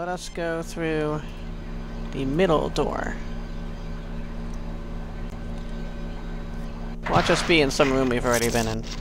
let us go through the middle door. Watch us be in some room we've already been in.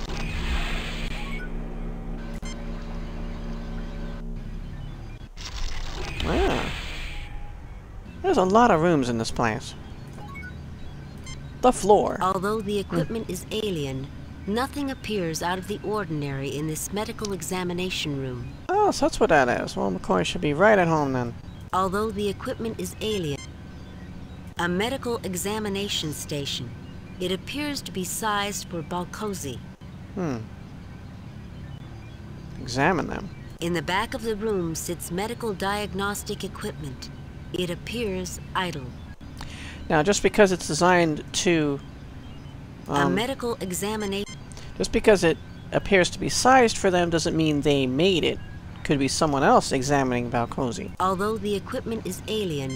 Ah. There's a lot of rooms in this place. The floor. Although the equipment is alien, nothing appears out of the ordinary in this medical examination room. Oh, so that's what that is. Well, McCoy should be right at home then. Although the equipment is alien, a medical examination station. It appears to be sized for Balkosian. Examine them. In the back of the room sits medical diagnostic equipment. It appears idle. Now, just because it's designed to... a medical examination... Just because it appears to be sized for them doesn't mean they made it. Could be someone else examining Balkosian. Although the equipment is alien...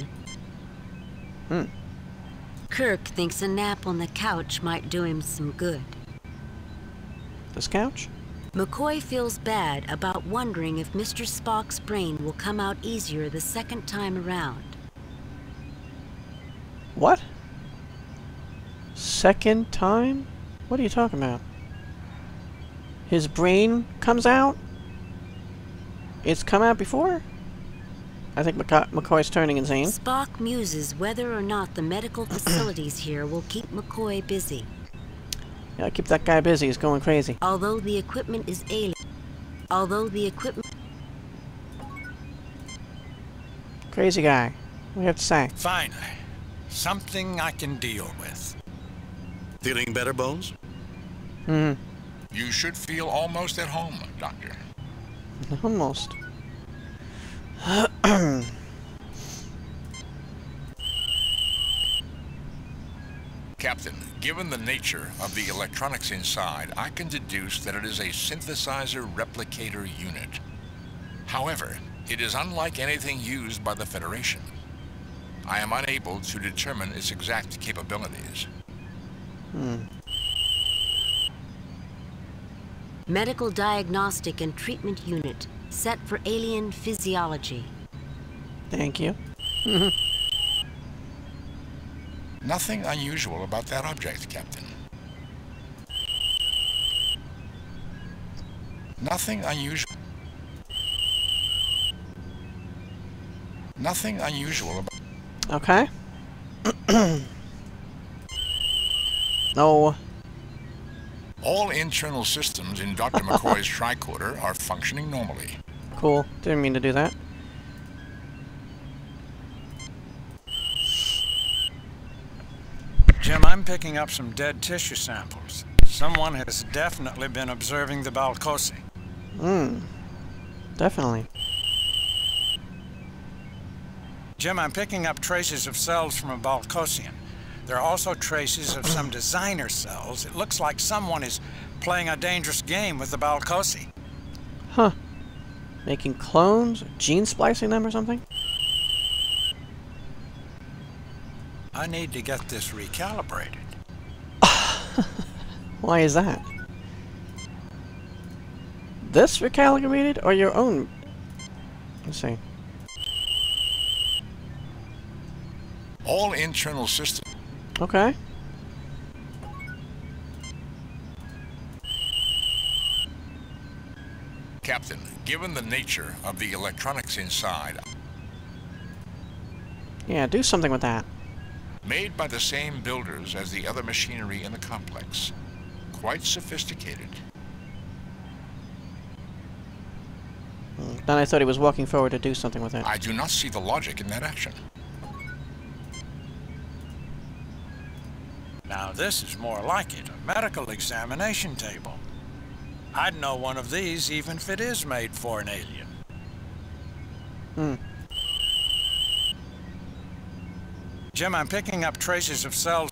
Kirk thinks a nap on the couch might do him some good. This couch? McCoy feels bad about wondering if Mr. Spock's brain will come out easier the second time around. What? Second time? What are you talking about? His brain comes out? It's come out before? I think McCoy's turning insane. Spock muses whether or not the medical facilities here will keep McCoy busy. Yeah, keep that guy busy. He's going crazy. Although the equipment is alien. Although the equipment... Crazy guy. What do you have to say? Fine. Something I can deal with. Feeling better, Bones? Hmm. You should feel almost at home, Doctor. Almost. Captain, given the nature of the electronics inside, I can deduce that it is a synthesizer replicator unit. However, it is unlike anything used by the Federation. I am unable to determine its exact capabilities. Medical diagnostic and treatment unit set for alien physiology. Thank you. Nothing unusual about that object, Captain. Nothing unusual. Nothing unusual about... Okay. No. All internal systems in Dr. McCoy's tricorder are functioning normally. Cool. Didn't mean to do that. Jim, I'm picking up some dead tissue samples. Someone has definitely been observing the Balkosian. Definitely. Jim, I'm picking up traces of cells from a Balkosian. There are also traces of some designer cells. It looks like someone is playing a dangerous game with the Balkosian. Huh. Making clones? Gene splicing them or something? I need to get this recalibrated. Why is that? This recalibrated or your own? Let's see. All internal systems... Okay. Captain, given the nature of the electronics inside... Yeah, do something with that. Made by the same builders as the other machinery in the complex. Quite sophisticated. Then I thought he was walking forward to do something with it. I do not see the logic in that action. Now this is more like it, a medical examination table. I'd know one of these even if it is made for an alien. Jim, I'm picking up traces of cells.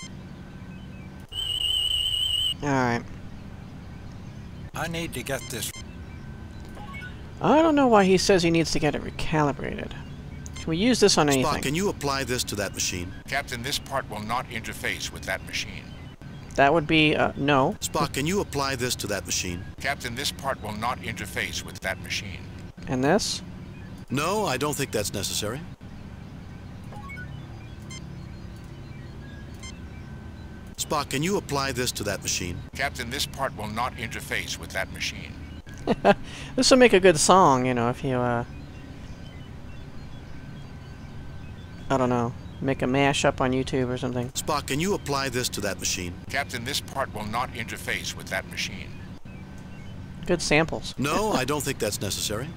Alright. I need to get this. I don't know why he says he needs to get it recalibrated. Can we use this on anything? Spock, can you apply this to that machine? Captain, this part will not interface with that machine. That would be, no. Spock, can you apply this to that machine? Captain, this part will not interface with that machine. And this? No, I don't think that's necessary. Spock, can you apply this to that machine? Captain, this part will not interface with that machine. This would make a good song, you know, if you, I don't know, make a mashup on YouTube or something. Spock, can you apply this to that machine? Captain, this part will not interface with that machine. Good samples. No, I don't think that's necessary.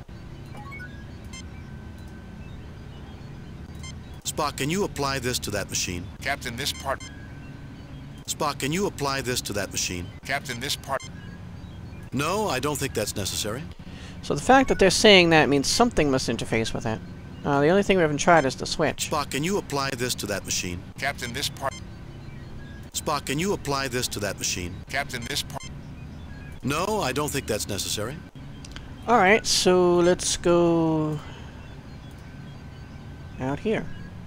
Spock, can you apply this to that machine? Captain, this part... Spock, can you apply this to that machine? Captain, this part... No, I don't think that's necessary. So the fact that they're saying that means something must interface with it. The only thing we haven't tried is the switch. Spock, can you apply this to that machine? Captain, this part... Spock, can you apply this to that machine? Captain, this part... No, I don't think that's necessary. Alright, so let's go out here.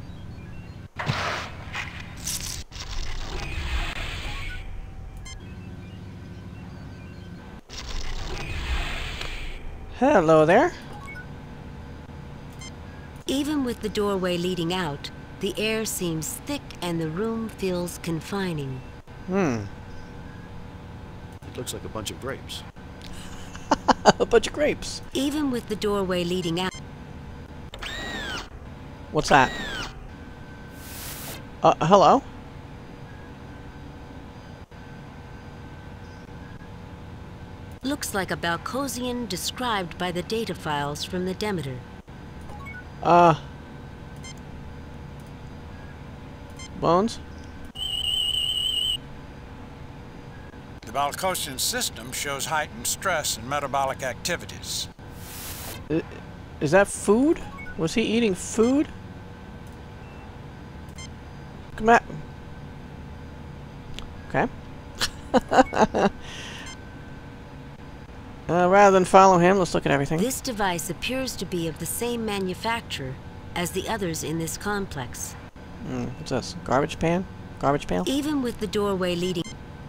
Hello there. Even with the doorway leading out, the air seems thick and the room feels confining. It looks like a bunch of grapes. A bunch of grapes. Even with the doorway leading out... What's that? Hello? Looks like a Balkosian described by the data files from the Demeter. Bones? The Balkosian system shows heightened stress and metabolic activities. Is that food? Was he eating food? Come back. Okay. Rather than follow him, let's look at everything. This device appears to be of the same manufacturer as the others in this complex. What's this? Garbage pan? Garbage pail? Even with the doorway leading...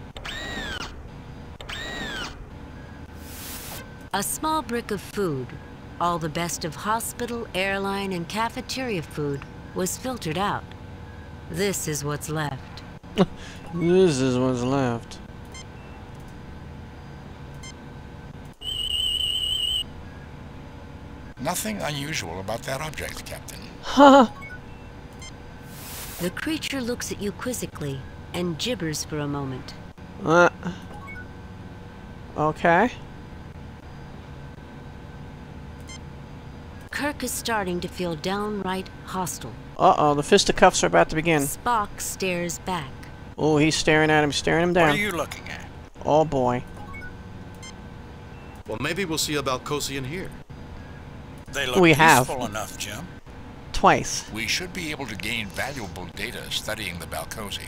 A small brick of food, all the best of hospital, airline, and cafeteria food, was filtered out. This is what's left. This is what's left. Nothing unusual about that object, Captain. Huh? The creature looks at you quizzically and gibbers for a moment. Okay. Kirk is starting to feel downright hostile. Uh-oh, the fisticuffs are about to begin. Spock stares back. Oh, he's staring at him, staring him down. What are you looking at? Oh, boy. Well, maybe we'll see a Balkosian here. They look We have. useful enough, Jim. Twice. We should be able to gain valuable data studying the Balkosi.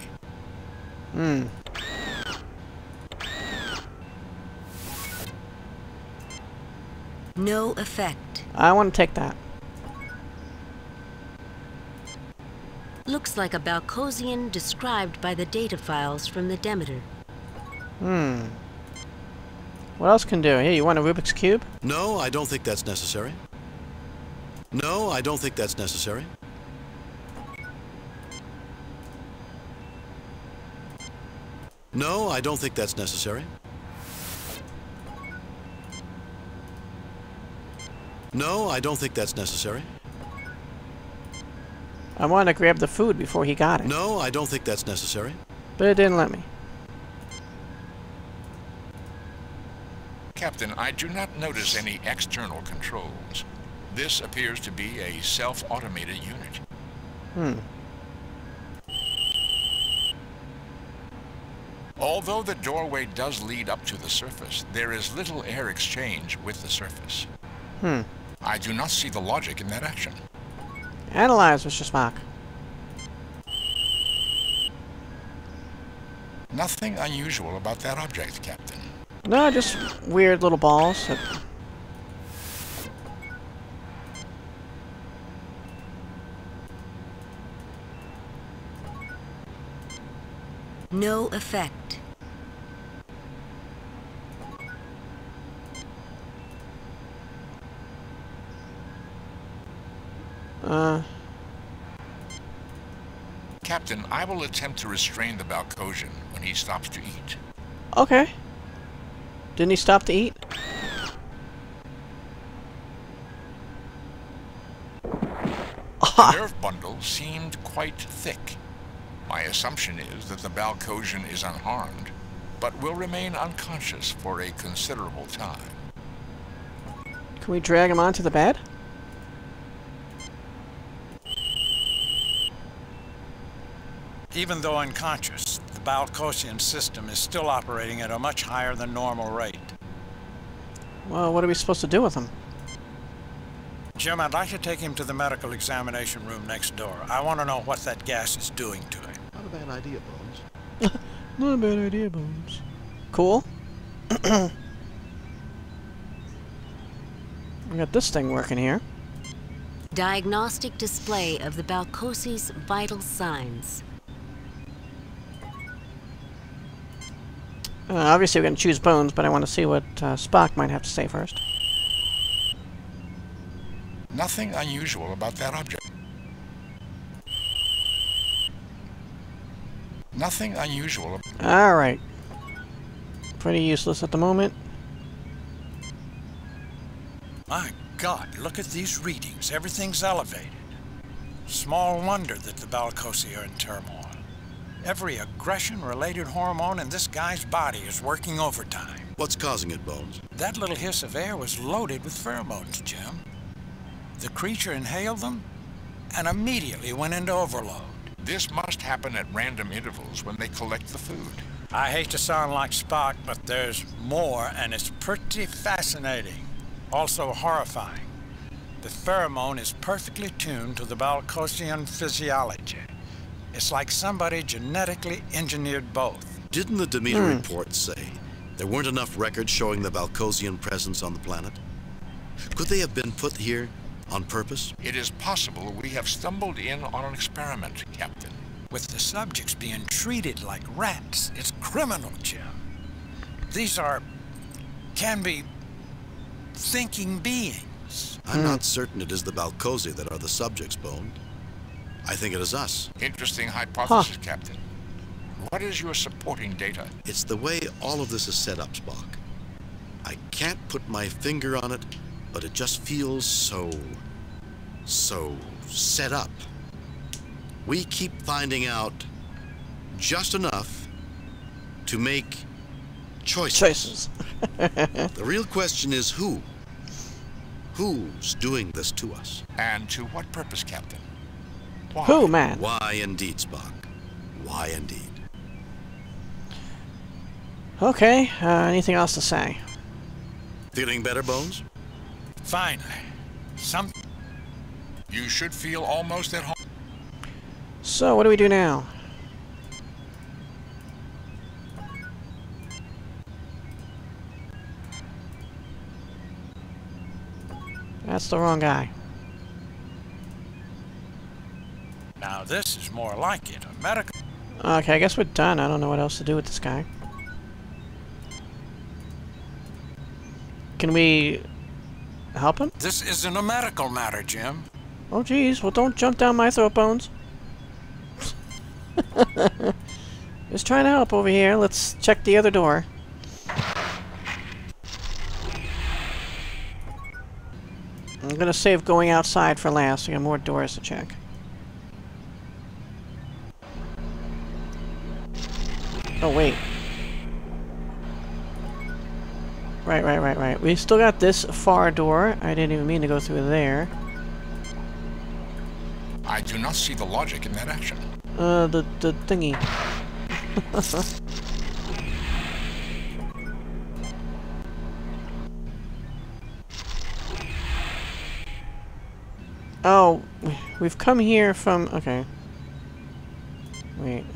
No effect. I want to take that. Looks like a Balkosian described by the data files from the Demeter. What else can do? Here, you want a Rubik's Cube? No, I don't think that's necessary. No, I don't think that's necessary. No, I don't think that's necessary. No, I don't think that's necessary. I wanted to grab the food before he got it. No, I don't think that's necessary. But it didn't let me. Captain, I do not notice any external controls. This appears to be a self-automated unit. Although the doorway does lead up to the surface, there is little air exchange with the surface. I do not see the logic in that action. Analyze, Mr. Spock. Nothing unusual about that object, Captain. No, just weird little balls. No effect. Captain, I will attempt to restrain the Balkosian when he stops to eat. Okay. Didn't he stop to eat? The nerve bundle seemed quite thick. My assumption is that the Balkosian is unharmed, but will remain unconscious for a considerable time. Can we drag him onto the bed? Even though unconscious, the Balkosian system is still operating at a much higher than normal rate. Well, what are we supposed to do with him? Jim, I'd like to take him to the medical examination room next door. I want to know what that gas is doing to him. Not a bad idea, Bones. Not a bad idea, Bones. Cool. We got this thing working here. Diagnostic display of the Balkosi's vital signs. Obviously we're going to choose Bones, but I want to see what Spock might have to say first. Nothing unusual about that object. Nothing unusual. Alright. Pretty useless at the moment. My God, look at these readings. Everything's elevated. Small wonder that the Balkosi are in turmoil. Every aggression-related hormone in this guy's body is working overtime. What's causing it, Bones? That little hiss of air was loaded with pheromones, Jim. The creature inhaled them and immediately went into overload. This must happen at random intervals when they collect the food. I hate to sound like Spock, but there's more, and it's pretty fascinating. Also horrifying. The pheromone is perfectly tuned to the Balkosian physiology. It's like somebody genetically engineered both. Didn't the Demeter report say there weren't enough records showing the Balkosian presence on the planet? Could they have been put here on purpose? It is possible we have stumbled in on an experiment, Captain. With the subjects being treated like rats, it's criminal, Jim. These can be thinking beings. I'm not certain it is the Balkosi that are the subjects, Bone. I think it is us. Interesting hypothesis, Captain. What is your supporting data? It's the way all of this is set up, Spock. I can't put my finger on it, but it just feels so set up. We keep finding out just enough to make choices. The real question is who? Who's doing this to us? And to what purpose, Captain? Why? Who, man? Why indeed, Spock? Why indeed? Okay, anything else to say? Feeling better, Bones? Finally. You should feel almost at home. So, what do we do now? That's the wrong guy. Now this is more like it. A medical... Okay, I guess we're done. I don't know what else to do with this guy. Can we help him? This isn't a medical matter, Jim. Oh, geez. Well, don't jump down my throat, Bones. Just trying to help over here. Let's check the other door. I'm gonna save going outside for last. I got more doors to check. Oh, wait. Right. We still got this far door. I didn't even mean to go through there. I do not see the logic in that action. The thingy. Oh, we've come here from... Okay. Wait.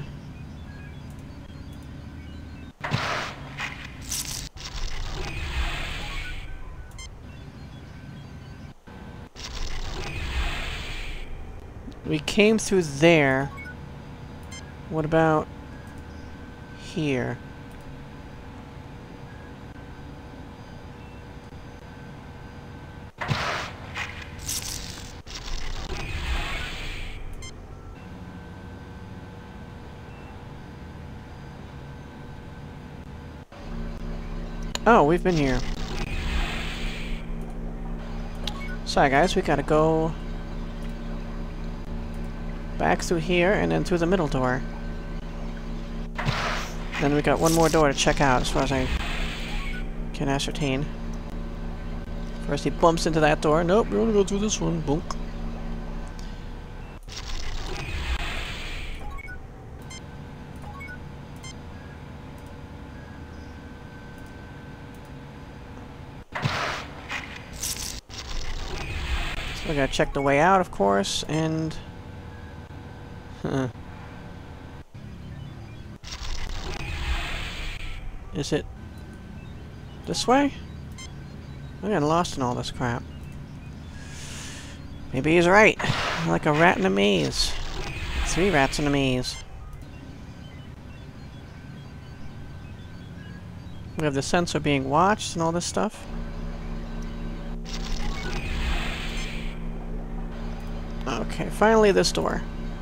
We came through there. What about here? Oh, we've been here. Sorry guys, we gotta go back through here and then through the middle door. Then we got one more door to check out as far as I can ascertain. First he bumps into that door. Nope, we want to go through this one. Bonk. So we gotta check the way out, of course, and... Is it this way? I'm getting lost in all this crap. Maybe he's right. Like a rat in a maze. 3 rats in a maze. We have the sensor being watched and all this stuff. Okay, finally this door.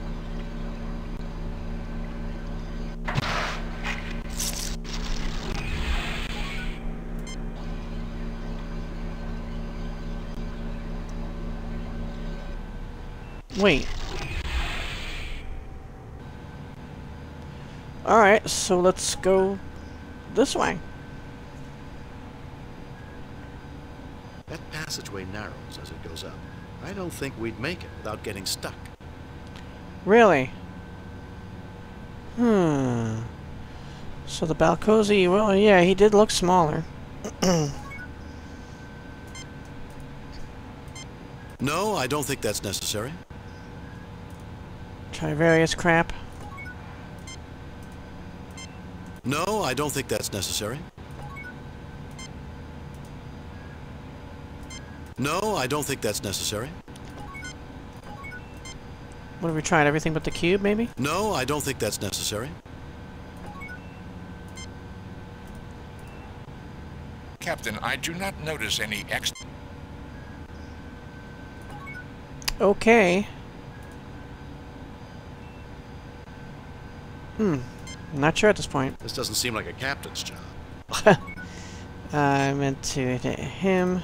Wait. Alright, so let's go this way. That passageway narrows as it goes up. I don't think we'd make it without getting stuck. Really? So the Balkosian, well, yeah, he did look smaller. No, I don't think that's necessary. Try various crap. No, I don't think that's necessary. No, I don't think that's necessary. What have we tried? Everything but the cube, maybe? No, I don't think that's necessary. Captain, I do not notice any Okay. I'm not sure at this point. This doesn't seem like a captain's job. I meant to hit him.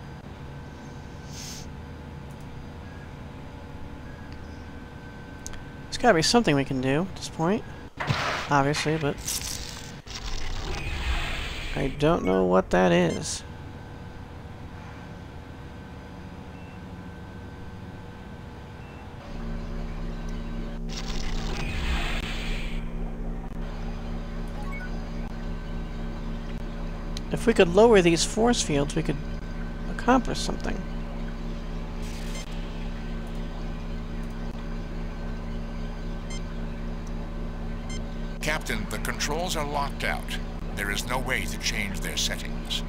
There's gotta be something we can do at this point. Obviously, but... I don't know what that is. If we could lower these force fields, we could accomplish something. Captain, the controls are locked out. There is no way to change their settings.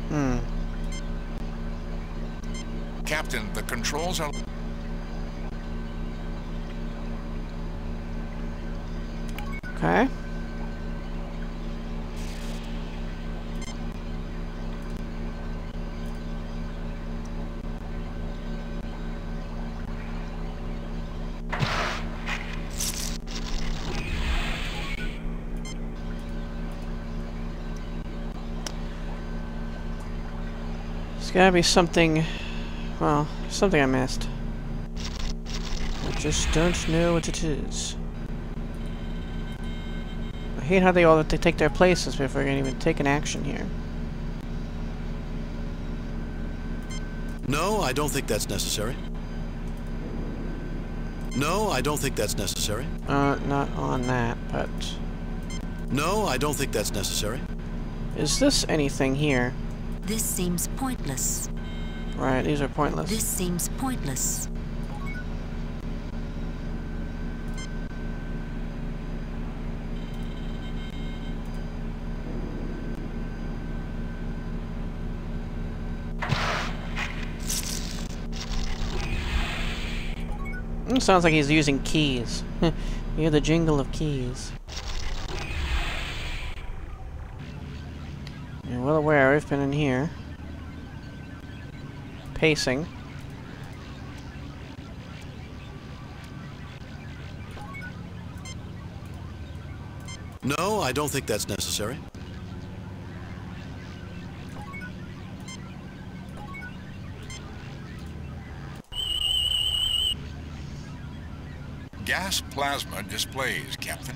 Captain, the controls are... Okay. There's gotta be something, well, something I missed. I just don't know what it is. I hate how they all have to take their places before we can even take an action here. No, I don't think that's necessary. No, I don't think that's necessary. Not on that, but... No, I don't think that's necessary. Is this anything here? This seems pointless. Right, these are pointless. This seems pointless. Sounds like he's using keys. You hear the jingle of keys. You're well aware I've been in here. Pacing. No, I don't think that's necessary. Gas plasma displays, Captain.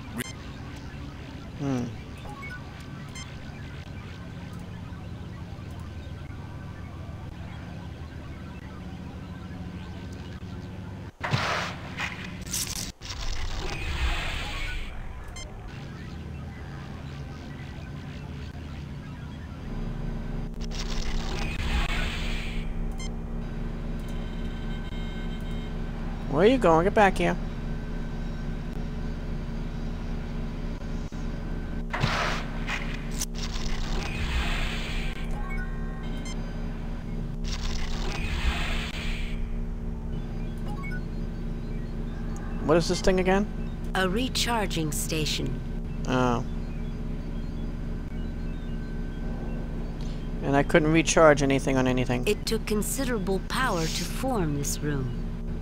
Where are you going? Get back here. What is this thing again? A recharging station. Oh. And I couldn't recharge anything on anything. It took considerable power to form this room.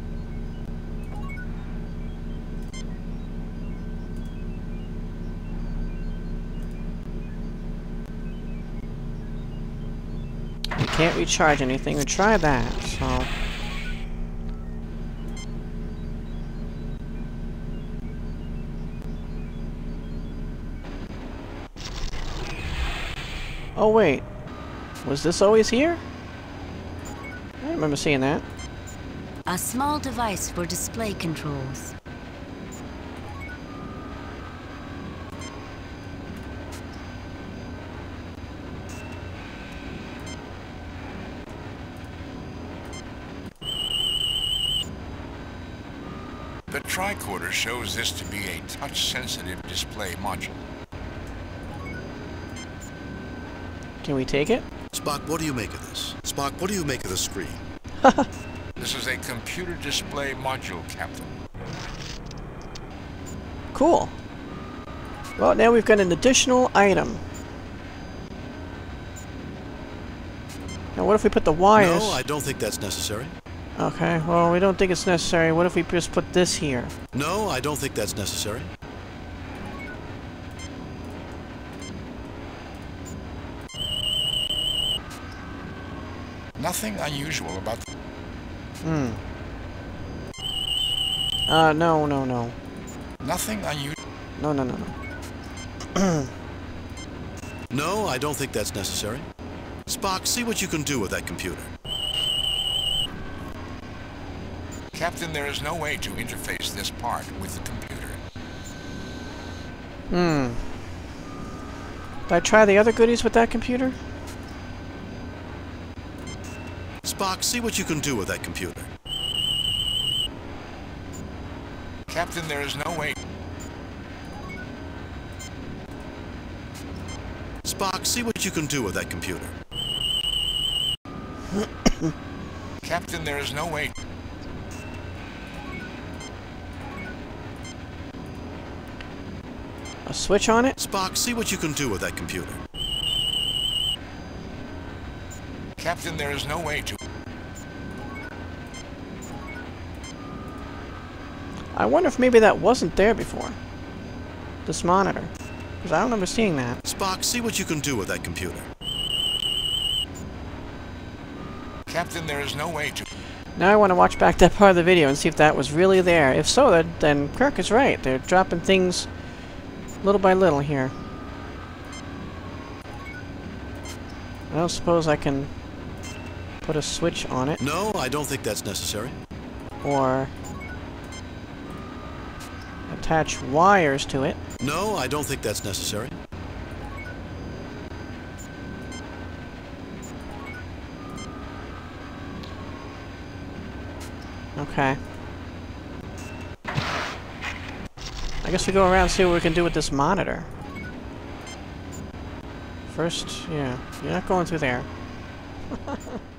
You can't recharge anything. We tried that, so... Oh wait, was this always here? I remember seeing that. A small device for display controls. The tricorder shows this to be a touch-sensitive display module. Can we take it? Spock, what do you make of this? Spock, what do you make of the screen? This is a computer display module, Captain. Cool. Well, now we've got an additional item. Now, what if we put the wires... No, I don't think that's necessary. Okay, well, we don't think it's necessary. What if we just put this here? No, I don't think that's necessary. Nothing unusual about the... No. Nothing unusual... No. No, I don't think that's necessary. Spock, see what you can do with that computer. Captain, there is no way to interface this part with the computer. Did I try the other goodies with that computer? Spock, see what you can do with that computer. Captain, there is no way... Spock, see what you can do with that computer. Captain, there is no way... A switch on it? Spock, see what you can do with that computer. Captain, there is no way to... I wonder if maybe that wasn't there before. This monitor. Because I don't remember seeing that. Spock, see what you can do with that computer. Captain, there is no way to... Now I want to watch back that part of the video and see if that was really there. If so, then Kirk is right. They're dropping things little by little here. I don't suppose I can put a switch on it. No, I don't think that's necessary. Or attach wires to it. No, I don't think that's necessary. Okay. I guess we go around and see what we can do with this monitor. First, yeah, you're not going through there.